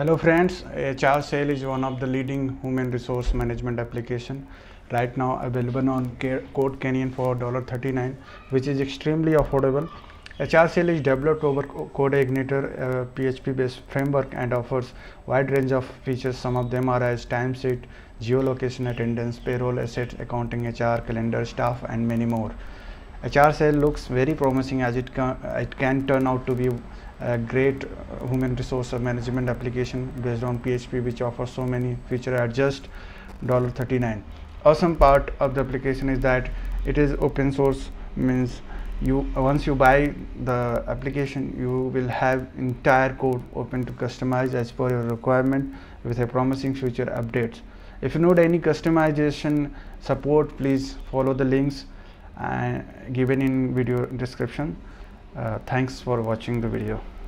Hello friends, HRSALE is one of the leading human resource management application right now available on CodeIgniter for $39, which is extremely affordable. HRSALE is developed over CodeIgniter PHP based framework and offers wide range of features. Some of them are as timesheet, geolocation, attendance, payroll, assets, accounting, HR, calendar, staff, and many more. HRSALE looks very promising as it can turn out to be a great human resource management application based on PHP, which offers so many features at just $39. Awesome part of the application is that it is open source, means once you buy the application you will have entire code open to customize as per your requirement with a promising future updates. If you need any customization support, please follow the links given in video description. Thanks for watching the video.